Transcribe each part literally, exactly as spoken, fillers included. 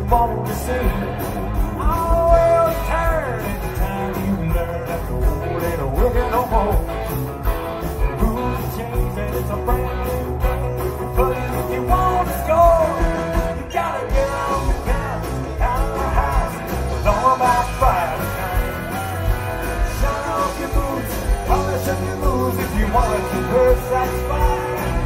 want to see. Oh, well, turn every time you learn that the old ain't a wicked no more. The rules change and it's a brand new day. But if you want to score, you gotta get on the couch, out of the house. It's all about Friday night. Shut off your boots, polish up your moves if you want to keep her satisfied.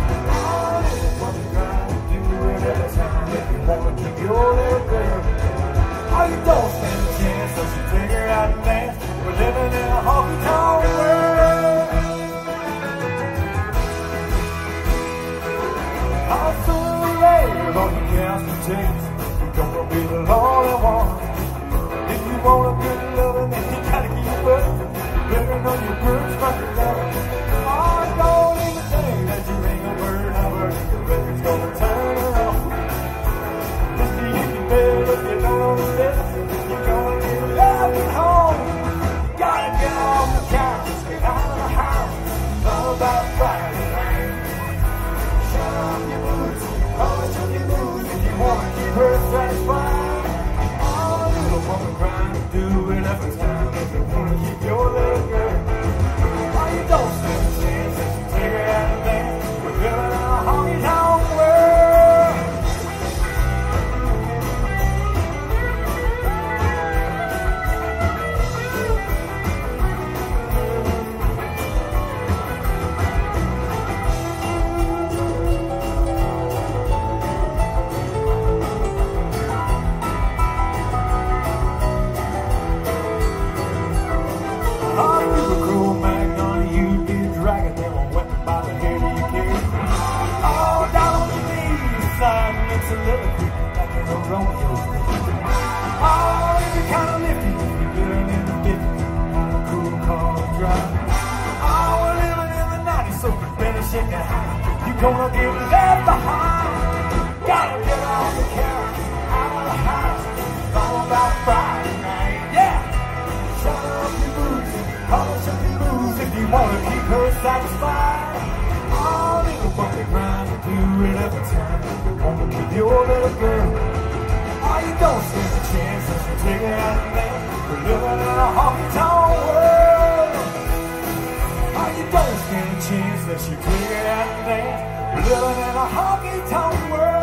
Wanna keep your little girl. Oh, you don't stand a chance, so she take her out and dance. We're living in a honky-tonk world. Oh, sooner or later, all you counts to taste. You're gonna be the lonely one. If you want a good loving, then you gotta keep up. You better know your group's fucking love. Oh, don't even think that you ain't a word number. The record's gonna turn her on. If you don't understand, you're gonna get love at home. You gotta get off the couch, get out of the house. It's all about Friday night. Shut off your boots, polish up your moves if you wanna keep her satisfied. All a little woman crying to do it every time if you wanna keep your little girl. Oh, you don't stand a chance if you take her out and dance. We're living in a honky-tonk world. Soliloquy like in a Romeo. Oh, you're kind of lifty if you're living in the fifties, not a cool car drive. Oh, we're living in the nineties, so you better shake it high. You're gonna get left behind. Gotta get off the couch, out of the house. It's all about Friday night, yeah. Shut up your boots, polish up your moves if you wanna keep her satisfied. Oh, little bucket grind, do it every time. Wanna keep your little girl. Oh, you don't stand a chance if you take it out and dance. We're living in a honky-tonk world. Oh, you don't stand a chance if you take it out and dance. We're living in a honky-tonk world.